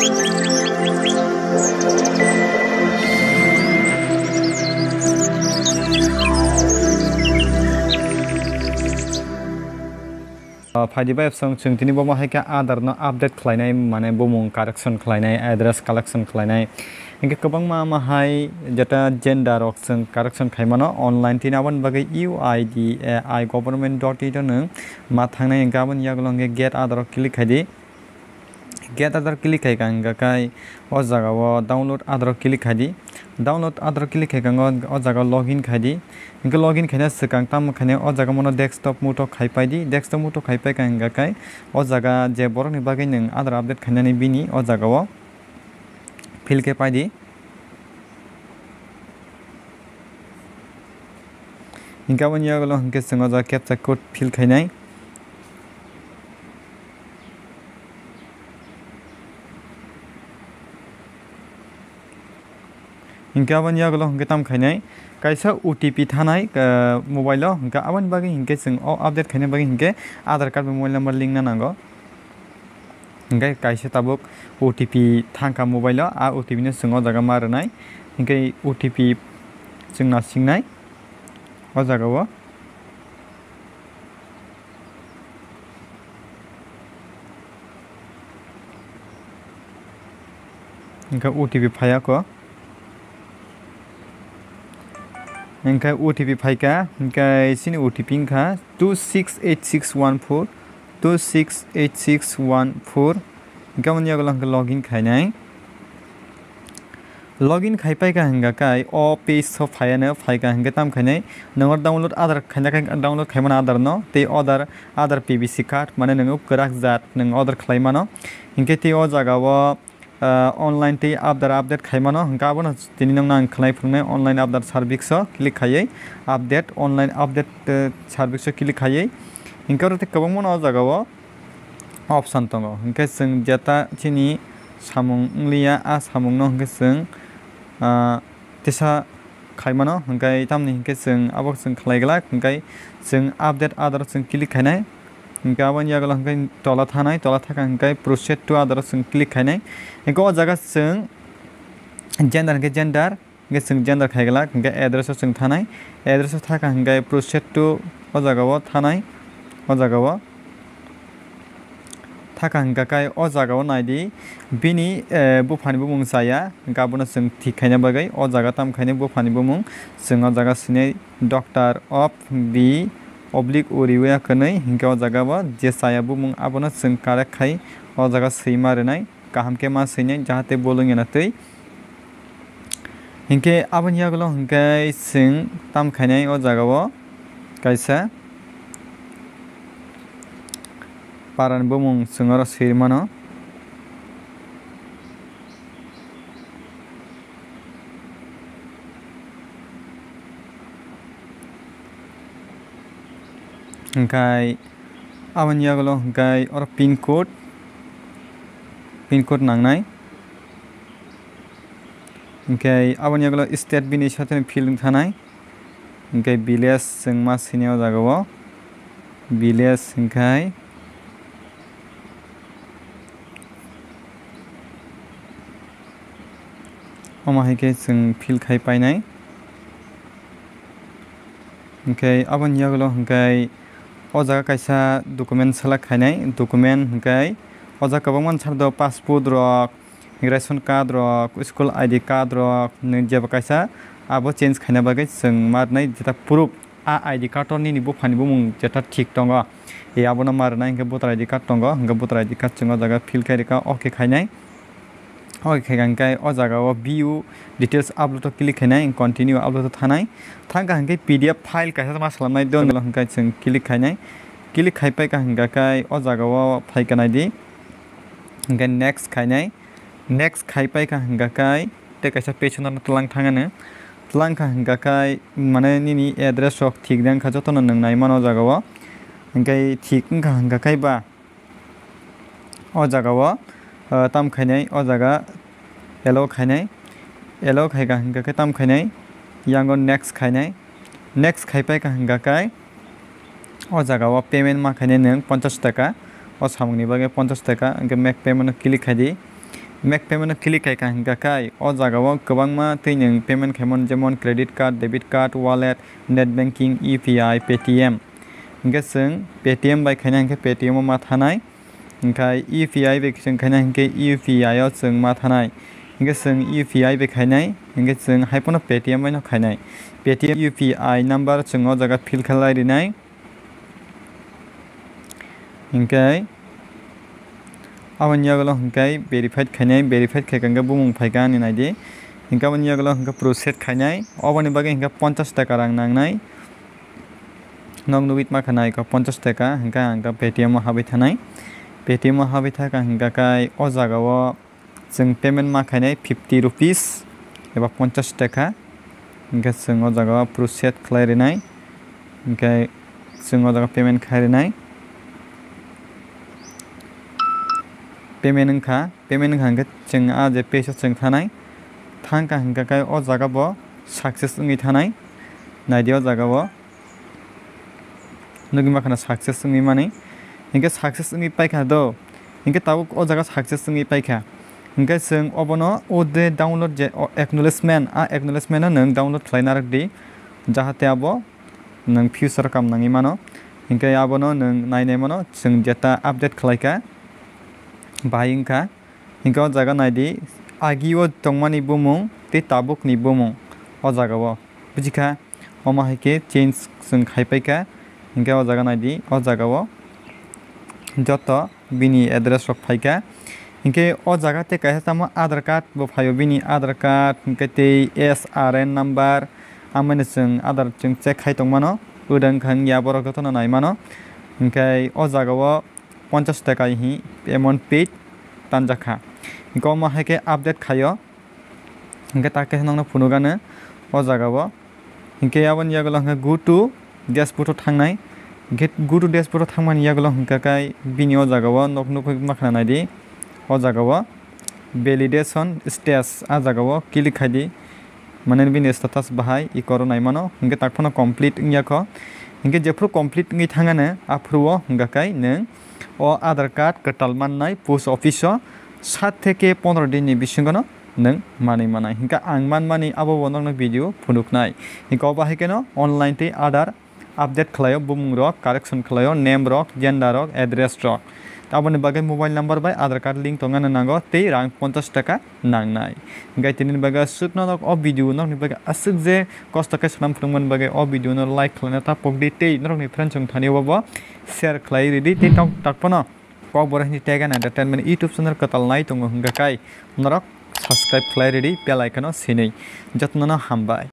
फाइदि bye सं सोंथिनि बमा हायका आधार न आपडेट खालायनाय माने बुमुं कारेक्सन खालायनाय एड्रेस कालेक्शन खालायनाय इनके गोबां मा माहाय जेटा जेन्डार ऑप्शन कारेक्शन खायमानो ऑनलाइन तिनावन बगे uid.government.in नो मा थांनाय गाबोन यागलंगे गेट आधार क्लिक खायदि गेट आधार क्लिक खायगा इंगाकाय ओ जागाव डाउनलोड आधार क्लिक खायदि डाउनलोड आधार क्लिक खायगा ओ जागाव लॉगिन खायदि इनके लॉगिन खायना सिगां ताम खायने ओ जागा मनो डेस्कटप मुतो खायपायदि डेस्कटप मुतो खायपायगा इंगाकाय ओ जागा जे बरनि बागै नों आधार आपडेट खायनानै बिनि ओ जागाव फिल के पायदि इंगाबन यागलो हंके संग जा कैप्चा कोड फिल खायनाय इंगाबन यागलो हंके ताम खायनाय कायसा ओटीपी थानाय मोबाइल हंका आबन बागै हंके जों ओ आपडेट खायनाय बागै हंके Aadhaar card mobile number link नांगौ हंके कायसा ताबुक ओटीपी थांका मोबाइल आ ओटीपी ने जों ओ जागा मारनाय हंके ओटीपी जों नासिंनाय ओ जागाव हंका ओटीपी फायाको इनका ओटीपी फाइका इनका इसिनी ओटीपी इनका 268614 268614 इनका मन यागलंग लॉगिन खायनाय लॉगिन खायपायगा हंगा काय ओ पेज सो फायानो फाइका हंगा ताम खायनाय नंगर डाउनलोड आधार खायना डाउनलोड खायमान आधार न ते आधार पीबीसी कार्ड माने नंगो कराक जात नंग आधार खायमानो इनके ते ओ जागाव ऑनलाइन ते आधार अपडेट खायमानो गाबोन दिनै नों आं खालायफुंनाय ऑनलाइन आधार सर्विस क्लिक खायै update online update service click खायै इनका रते गोबां मन जागाव ऑप्शन दङ इनके जों जेटा चिनि सामुंलिया आ सामुंनो इनके जों तेसा खायमानो इनकाय तामनि इनके जों आबक जों खालायगला इनकाय जों अपडेट आधार जों क्लिक खायनाय गाबोन यागल हंकाय तला थाका हंकाय प्रोसेस टू आधार जों क्लिक खायनाय इनका ओ जागा जों जेन्डार के जेन्डार इनके जों जेन्डार खायगला इनका एड्रेस जों थानाय एड्रेस थाका हंकाय प्रोसेस टू ओ जागाव थानाय ओ जागाव थाका हंकाय ओ जागाव नायदि बिनि बुफानि बुमुं जाया गाबोन जों थिक खायना बागै ओ जागा ताम खायने बुफानि बुमुं जों ओ जागा सिने डॉक्टर ऑफ बी ऑब्लिक ओरिवेया कनै हिंका ओ जागाव जे साया बुमुं आबोनो जों कारेक्ट खाय ओ जागा सैमा रनाय गाहाम के मा सैनाय जाहाथे बोलों एनातै हिंके आबन यागलो हंकाय जों ताम खायनाय ओ जागाव कायसा पारान बुमुं जों आरो सैमानो हंकाय आबन यागलो हंकाय और पिन कोड नांनाय हंकाय आबन यागलो स्टेट बिनि साथे फिलिंग थानाय हंकाय विलेज जों मा सैनायाव जागाव विलेज हंकाय अमाहायके जों फिल खाय पायनाय हंकाय आबन यागलो हंकाय ओ जागा कायसा डकुमेन्ट सेलेक्ट खायनाय डकुमेन्ट हंकाय ओ जागा गोबां मानसि दं पासपोर्ट रक रेशन कार्ड रक स्कुल आईडी कार्ड रक नों जेबो कायसा आबो चेंज खायना बागै जों मारनाय जेटा प्रुफ आ आईडी कार्ड नि बुफानि बुमुं जेटा ठीक दङ ए आबोनो मारनाय हंका भोटार आईडी कार्ड दङ हंका भोटार आईडी कार्ड जों ओ जागा फिल खायरिका ओके खायनाय ओके खायगांकाय ओ जागाव व्यू डिटेल्स आपलोड क्लिक खायनाय कंटिन्यू आपलोड थानाय थांगा हंकाय पीडीएफ फाइल कायसा मा खालामनाय दं हंकाय जों क्लिक खायनाय क्लिक खायपायगा हंगाकाय ओ जागाव फायगानायदि हंकाय नेक्स्ट खायनाय नेक्स्ट खायपायगा हंगाकाय ते कायसा पेजन तलां थाङानो तलांखा हंगाकाय माने निनि एड्रेस रक ठीक दें खाजतन नों नाय मानो जागाव हंकाय ठीक हंगाकाय बा ओ जागाव ताम खायनाय ओ जागा एलो खायगा हंगाकाय ताम खायनाय यांगो नेक्स्ट खायनाय नेक्स्ट खायपायगा हंगाकाय ओ जागाव पेमेंट मा खायनाय नों 50 टाका ओ सामुंनि बागै 50 टाका हंके मेक पेमेंट क्लिक खायदि make payment click kai ka hingka kai o jaga o kwbangma teining payment khaimon jemon credit card debit card wallet net banking UPI paytm hingka sung paytm bai khaina hingka paytm o ma thanai hingkai UPI bai sung khaina hingke UPI o sung ma thanai hingka sung UPI bai khainai hingka sung haipono paytm bai no khainai paytm UPI number sung o jaga fill khalai rinai hingkai aboni yagalo hingkai verified khainai verified khaikanga bumung phaika ni naidi hingka aboni yagalo hingka process khainai oboni bage hingka 50 taka rang nangnai nog nubit ma khanai ko 50 taka hingka hingka paytm o habai thanai paytm o habai thaka hingka kai o jaga o jeng payment ma khainai 50 rupees eba 50 taka hingka jeng o jaga o process khlai rinai hingka jeng o jaga payment khai rinai payment wngkha hingka jeng a je peso jeng thanai thangka hingka kai o jaga bo success wngui thanai naidi o jaga o nugi makhana success wngui mani hingka success wngui paikha do hingka tabo o jaga success wngui paikha hingka jeng obono ode download je acknowledgement no nung download khlaina rakdi jahate abo nung future kam nangi mano hingka abono nung nainai mano jeng data update khlaika bahai wngkha hingka o jaga naidi agio tongmani bumung tei tabuk ni bumung o jaga o bujikha oma haike change jeng khaipaika hingka o jaga naidi o jaga o joto bini address rok phaika hingke o jaga te kaisa tamo Aadhar card bo phaio bini Aadhar card hingke tei SRN number amani jeng Aadhar jeng check khai tongmano udang khang ya borok jotono naimano hingkai o jaga o 50 taka hi amount paid tanjakha hingka o haike update khaio hingke take nangno phunugano o jaga o hingke aboni yagolo hingka go to dashboard o thangnai hingke go to dashboard o thangmani yagolo hingka kai bini o jaga o nok makhana naidi o jaga o validation stage a jaga o click khaidi mane bini status bahai i koro naimano hingke takphono complete wngya hingke jefru complete wngui thangane afru o hingka kai nung o Aadhar card katal mannai post office o 7 থেকে 15 din ni bisingo no nung manui manai hingka ang manmani abo bonokno video phunuknai hingka oba haikeno online te Aadhar update khlaio bumung rok correction khlaio name rok gender rok address rok aboni bagai mobile number bai Aadhar card link tongana nango tei rang 50 taka nangnai hingka tini baga sukno nok o video nok ni baga asuk je kosto kai salam phungman bagai o video no like khlaina ta pokdi tei nok ni friend chung thani bobo share khlai redi tei takpono Kokborok ni tag and entertainment YouTube channel katal nai tongo hingka kai norok subscribe khlai redi bell icon o sinei jotno no hambai।